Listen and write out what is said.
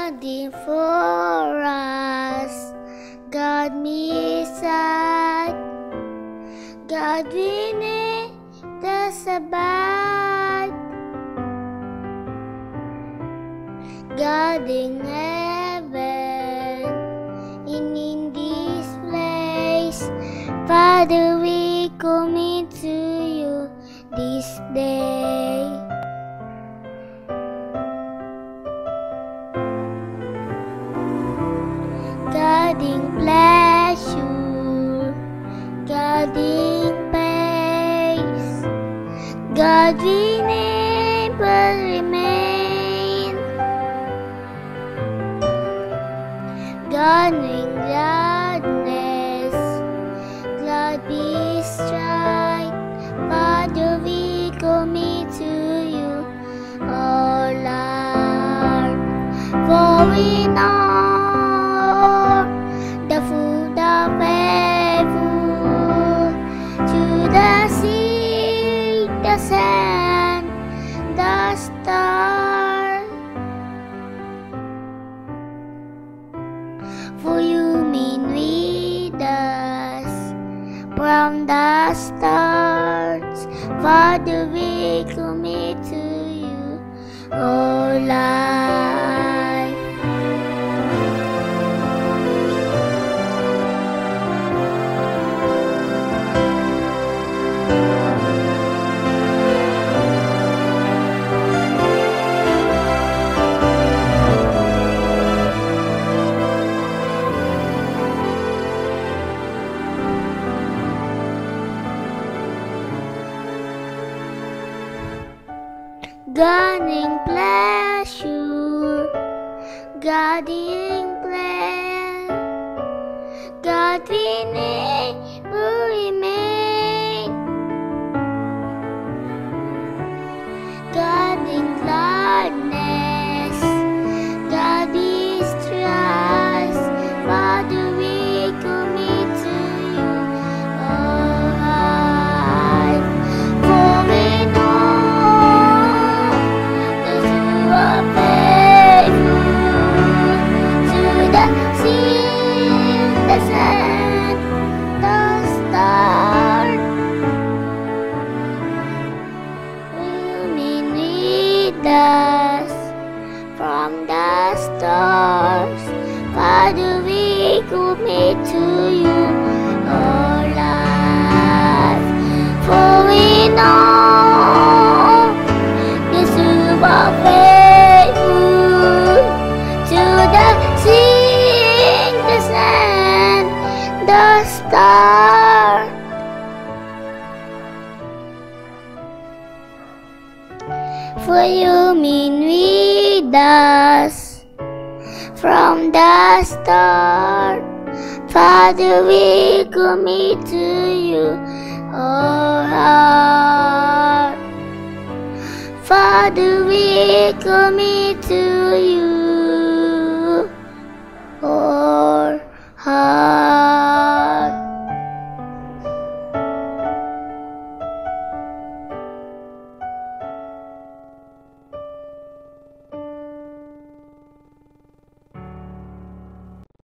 God for us, God me sad, God we need the Sabbath, God in heaven, in this place, Father we commit to you this day. God in pleasure, God in peace, God we never remain, God in gladness, glad be strife, Father we commit to you, oh Lord, for we know the food of faithful, to the sea, the sand, the star. For you mean with us from the stars, Father we commit to you, oh life. God in pleasure, God in plan, God we never remain, God in gladness, God is trust, Father we commit to you, oh life, for we know the sun, the stars, will meet with us from the stars, Father we commit to you, oh life, for we know the super faithful, to the sea, the sand, the star. For you mean with us from the start, Father we commit to you, oh Lord, Father we commit to you.